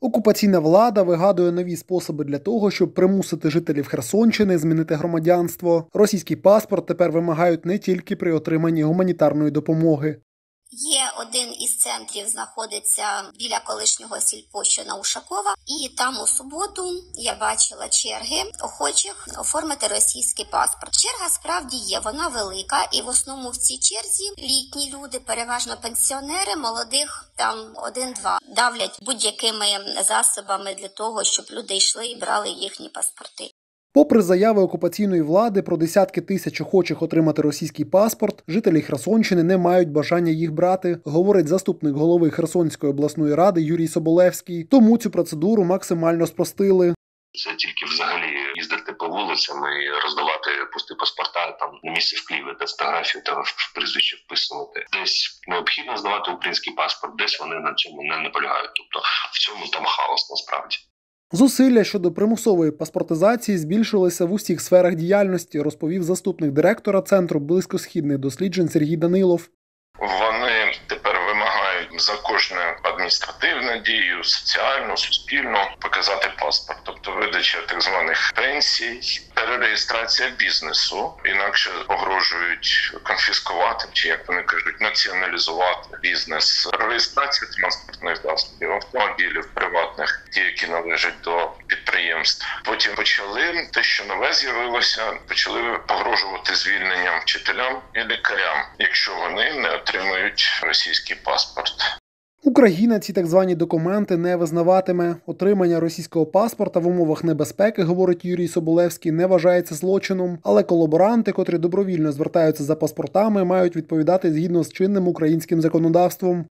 Окупаційна влада вигадує нові способи для того, щоб примусити жителів Херсонщини змінити громадянство. Російський паспорт тепер вимагають не тільки при отриманні гуманітарної допомоги. Є один із центрів, знаходиться біля колишнього сільпо, що на Ушакова, і там у суботу я бачила черги охочих оформити російський паспорт. Черга справді є, вона велика, і в основному в цій черзі літні люди, переважно пенсіонери, молодих там 1-2, давлять будь-якими засобами для того, щоб люди йшли і брали їхні паспорти. Попри заяви окупаційної влади про десятки тисяч охочих отримати російський паспорт, жителі Херсонщини не мають бажання їх брати, говорить заступник голови Херсонської обласної ради Юрій Соболевський. Тому цю процедуру максимально спростили. Це тільки взагалі їздити по вулицям і роздавати пусті паспорта там на місці вклеювати фотографію та в прізвище вписувати. Десь необхідно здавати український паспорт, десь вони на цьому не наполягають. Тобто в цьому там хаос насправді. Зусилля щодо примусової паспортизації збільшилися в усіх сферах діяльності, розповів заступник директора Центру близькосхідних досліджень Сергій Данилов. Вони тепер вимагають за кожну адміністративну дію, соціальну, суспільну показати паспорт. Тобто видача так званих пенсій, перереєстрація бізнесу, інакше погрожують конфіскувати, чи як вони кажуть, націоналізувати бізнес. Реєстрація транспортних засобів, автомобілів приватних, ті, які належать до підприємств. Потім почали, те, що нове з'явилося, почали погрожувати звільненням вчителям і лікарям, якщо вони не отримують російський паспорт. Україна ці так звані документи не визнаватиме. Отримання російського паспорта в умовах небезпеки, говорить Юрій Соболевський, не вважається злочином. Але колаборанти, котрі добровільно звертаються за паспортами, мають відповідати згідно з чинним українським законодавством.